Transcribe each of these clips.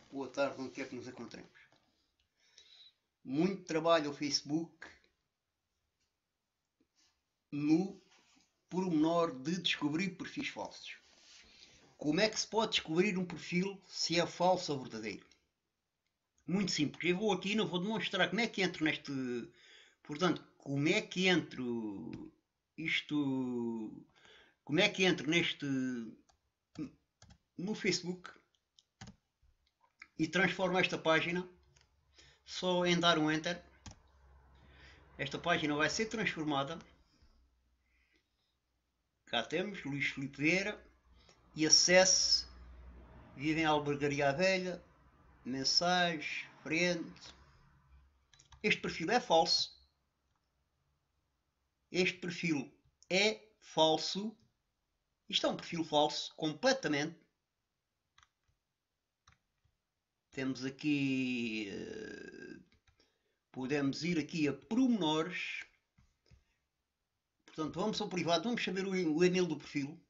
boa tarde, onde quer que nos encontremos. Muito trabalho ao Facebook no pormenor de descobrir perfis falsos. Como é que se pode descobrir um perfil se é falso ou verdadeiro? Muito simples. Eu vou aqui e não vou demonstrar como é que entro neste... Portanto, como é que entro... Isto... Como é que entro neste... No Facebook e transformo esta página só em dar um Enter. Esta página vai ser transformada. Cá temos Luís Filipe Vieira e acesse. Vive em Albergaria Velha. Mensagem, frente. Este perfil é falso. Este perfil é falso. Isto é um perfil falso, completamente. Temos aqui... podemos ir aqui a pormenores. Portanto, vamos ao privado, vamos saber o e-mail do perfil.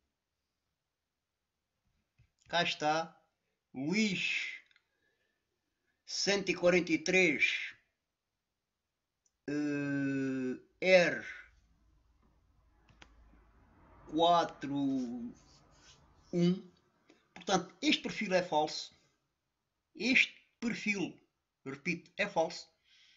Cá está. Luís 143 R 41. Portanto, este perfil é falso. Este perfil, repito, é falso.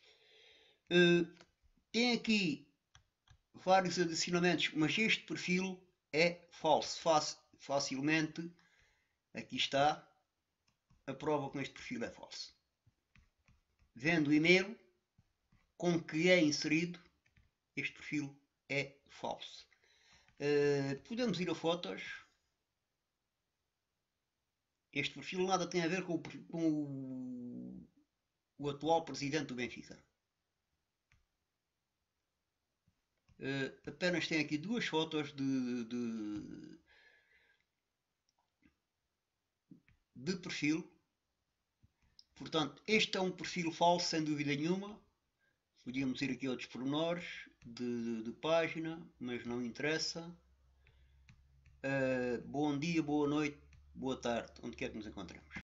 Tem aqui vários adicionamentos, mas este perfil é falso. Facilmente, aqui está a prova que este perfil é falso. Vendo o e-mail com que é inserido, este perfil é falso. Podemos ir a fotos. Este perfil nada tem a ver com o atual presidente do Benfica. Apenas tem aqui duas fotos de perfil. Portanto, este é um perfil falso, sem dúvida nenhuma. Podíamos ir aqui a outros pormenores de página, mas não interessa. Bom dia, boa noite, boa tarde, onde quer que nos encontremos.